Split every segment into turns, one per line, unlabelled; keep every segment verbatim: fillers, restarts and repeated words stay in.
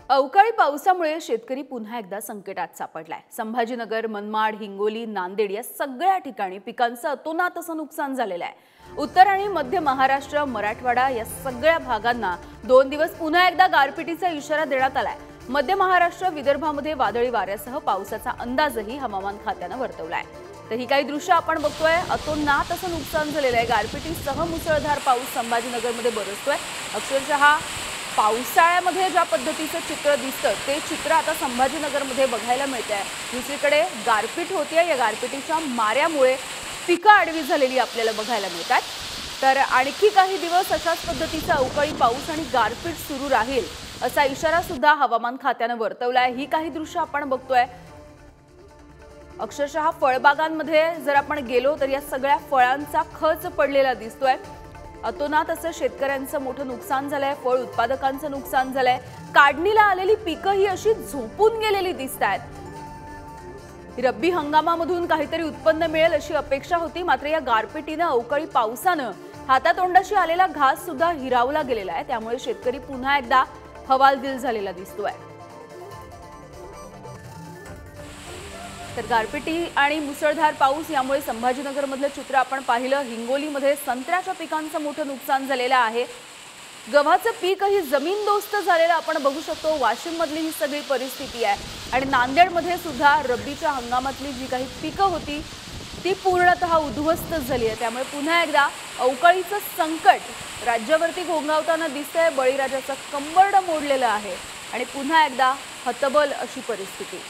अवकाळी पावसामुळे शेतकरी पुन्हा एकदा संकटात सापडलाय। संभाजीनगर, मनमाड, हिंगोली, नांदेड या सगळ्या ठिकाणी पिकांचं अतोनात असं नुकसान झालेलं आहे। उत्तर आणि मध्य महाराष्ट्र, मराठवाडा या सगळ्या भागांना दोन दिवस पुन्हा एकदा गारपिटीचा इशारा देण्यात आलाय। मध्य महाराष्ट्र, विदर्भामध्ये वादळी वाऱ्यासह पावसाचा अंदाजही हवामान खात्याने वर्तवलाय। तर ही काही दृश्य आपण बघतोय। अतोनात असं नुकसान झालेलं आहे। गारपिटीसह मुसळधार पाऊस संभाजीनगरमध्ये बरसतोय। अक्षरशः पावसाळ्यामध्ये ज्या पद्धतीचं चित्र दिसतं ते चित्र आता संभाजीनगरमध्ये बघायला मिळतंय। दुसरीकडे गारपीट होते। या गारपिटीच्या माऱ्यामुळे पिकं आडवी झालेली आपल्याला बघायला मिळतात। तर आणखी काही दिवस अशाच पद्धतीचा अवकाळी पाऊस आणि गारपीट सुरू राहील असा इशारा सुद्धा हवामान खात्याने वर्तवलाय। ही काही दृश्य आपण बघतोय। अक्षरशः फळबागांमध्ये जर आपण गेलो तर या सगळ्या फळांचा खच पडलेला दिसतोय। अतोनात असं शेतकऱ्यांचं मोठं नुकसान झालंय। फळ उत्पादकांचं नुकसान झालंय। काढणीला आलेली पिकं ही अशी झोपून गेलेली दिसतात। रब्बी हंगामामधून काहीतरी उत्पन्न मिळेल अशी अपेक्षा होती, मात्र या गारपिटीनं, अवकाळी पावसानं हातातोंडाशी आलेला घास सुद्धा हिरावला गेलेला आहे। त्यामुळे शेतकरी पुन्हा एकदा हवालदिल झालेला दिसतोय। तर गारपिटी आणि मुसळधार पाऊस यामुळे संभाजीनगरमधलं चित्र आपण पाहिलं। हिंगोलीमध्ये संत्र्याच्या पिकांचं मोठं नुकसान झालेलं आहे। गव्हाचं पीकही जमीनदोस्त झालेलं आपण बघू शकतो। वाशिममधली ही सगळी परिस्थिती आहे आणि नांदेडमध्ये सुद्धा रब्बीच्या हंगामातली जी काही पिकं होती ती पूर्णतः उद्ध्वस्त झाली आहे। त्यामुळे पुन्हा एकदा अवकाळीचं संकट राज्यावरती घोंघावताना दिसतंय। बळीराजाचं कंबरड मोडलेलं आहे आणि पुन्हा एकदा हतबल अशी परिस्थिती।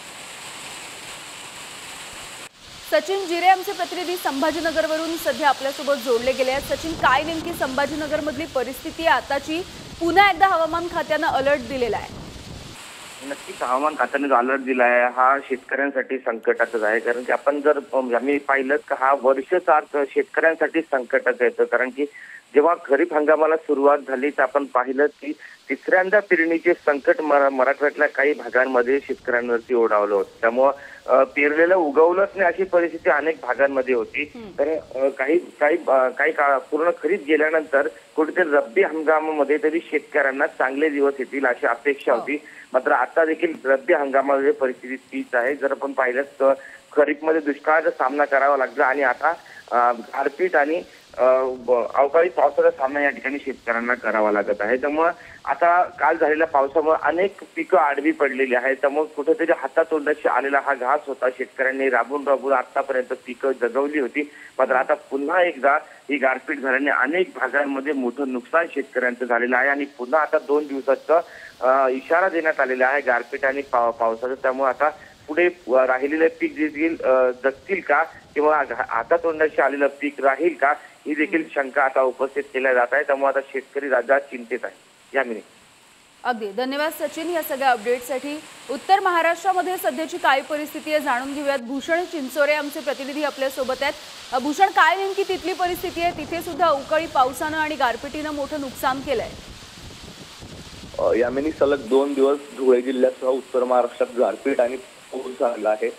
सचिन जिरे आमचे प्रतिनिधी संभाजीनगरवरून सध्या आपल्यासोबत जोडले गेले आहेत। सचिन, काय नेमकी संभाजीनगरमधली परिस्थिती आहे आताची? पुन्हा एकदा हवामान खात्याने अलर्ट दिलेला आहे।
नक्कीच हवामान खात्याने जो अलर्ट दिला आहे हा शेतकऱ्यांसाठी संकटाचाच आहे। कारण की आपण जर आम्ही पाहिलं का हा वर्षाचा शेतकऱ्यांसाठी संकटाचा येतो। कारण की जेव्हा खरीप हंगामाला सुरुवात झाली तर आपण पाहिलं की तिसऱ्यांदा पेरणीचे संकट मराठवाड्यातल्या काही भागांमध्ये शेतकऱ्यांवरती ओढावलं होतं। त्यामुळं पेरलेलं उगवलंच नाही अशी परिस्थिती अनेक भागांमध्ये होती। तर काही काही काही काळ पूर्ण खरीप गेल्यानंतर कुठेतरी रब्बी हंगामामध्ये तरी शेतकऱ्यांना चांगले दिवस येतील अशी अपेक्षा होती। मात्र आता देखील रब्बी हंगामामध्ये परिस्थिती तीच आहे। जर आपण पाहिलं तर खरीपमध्ये दुष्काळाचा सामना करावा लागला आणि आता गारपीट आणि अवकाळी पावसाचा सामना या ठिकाणी शेतकऱ्यांना करावा लागत आहे। त्यामुळे आता काल झालेल्या पावसामुळे अनेक पिकं आडवी पडलेली आहेत। त्यामुळे कुठेतरी हातातोंडाशी आलेला हा घास होता। शेतकऱ्यांनी राबून राबून आतापर्यंत पिकं जगवली होती। मात्र आता पुन्हा एकदा ही गारपीट झाल्याने अनेक भागांमध्ये मोठं नुकसान शेतकऱ्यांचं झालेलं आहे आणि पुन्हा आता दोन दिवसाचा इशारा देण्यात आलेला आहे गारपीट आणि पावसाचा। त्यामुळे आता पुढे राहिलेले पीक देखील जगतील का किंवा हातातोंडाशी आलेलं पीक राहील का ही देखील शंका आता उपस्थित केल्या जात आहे। त्यामुळे आता शेतकरी राज्यात चिंतित आहे। यामिनी,
अगदी धन्यवाद सचिन या सगळ्या अपडेटसाठी। उत्तर महाराष्ट्रामध्ये सध्याची काय परिस्थिती आहे जाणून घेऊयात। भूषण चिंचोरे आमचे प्रतिनिधी आपल्या सोबत आहेत। भूषण, काय नेमकी तिथली परिस्थिती आहे? तिथे सुद्धा अवकाळी पावसानं आणि गारपिटीनं मोठं नुकसान केलंय।
यामिनी, सलग दोन दिवस धुळे जिल्ह्यासह उत्तर महाराष्ट्रात गारपीट आणि पाऊस झाला आहे।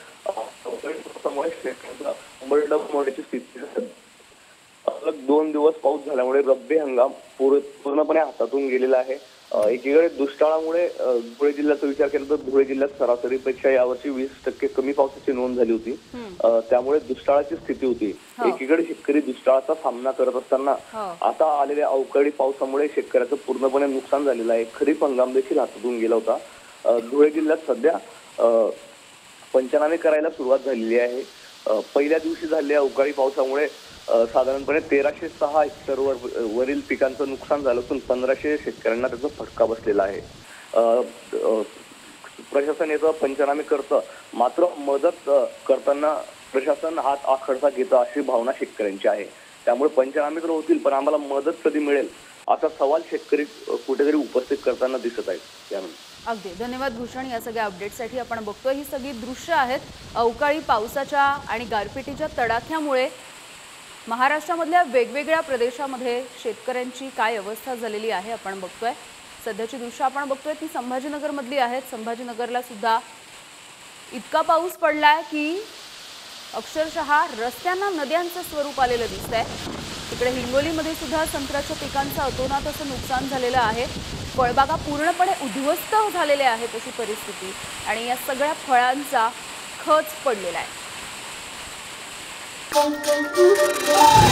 मोठ्याची स्थिती सलग दोन दिवस पाऊस झाल्यामुळे रब्बी हंगाम पूर्णपणे हातातून गेलेला आहे। एकीकडे दुष्काळामुळे धुळे जिल्ह्याचा विचार केला तर धुळे जिल्ह्यात सरासरीपेक्षा यावर्षी वीस टक्के कमी पावसाची नोंद झाली होती। त्यामुळे दुष्काळाची स्थिती होती। एकीकडे शेतकरी दुष्काळाचा सामना करत असताना आता आलेल्या अवकाळी पावसामुळे शेतकऱ्याचं पूर्णपणे नुकसान झालेलं आहे। खरीप हंगाम देखील हातातून गेला होता। धुळे जिल्ह्यात सध्या पंचनामे करायला सुरुवात झालेली आहे। पहिल्या दिवशी झालेल्या अवकाळी पावसामुळे साधारणपणे तेराशे सहा हेक्टर वरील पिकांचं नुकसान झालं असून पंधराशे शेतकऱ्यांना त्याचा फटका बसलेला आहे। प्रशासन याचं पंचनामे करतं, मात्र मदत करताना प्रशासन हात आखडता घेतं अशी भावना शेतकऱ्यांची आहे। त्यामुळे पंचनामे तर होतील पण आम्हाला मदत कधी मिळेल असा सवाल शेतकरी कुठेतरी उपस्थित करताना दिसत आहेत। यानंतर
अगदी धन्यवाद भूषण या सगळ्या अपडेटसाठी। आपण बघतोय ही सगळी दृश्य आहेत अवकाळी पावसाच्या आणि गारपिटीच्या तडाख्यामुळे महाराष्ट्रामधल्या वेगवेगळ्या प्रदेशामध्ये शेतकऱ्यांची काय अवस्था झालेली आहे आपण बघतोय। सध्याची दृश्य आपण बघतोय ती संभाजीनगरमधली आहेत। संभाजीनगरला सुद्धा इतका पाऊस पडलाय की अक्षरशः रस्त्यांना नद्यांचं स्वरूप आलेलं दिसतंय। तिकडे हिंगोलीमध्ये सुद्धा संत्र्याच्या पिकांचं अतोनात असं नुकसान झालेलं आहे। फळबागा पूर्णपणे उद्ध्वस्त झालेल्या आहेत अशी परिस्थिती आणि या सगळ्या फळांचा खच पडलेला आहे।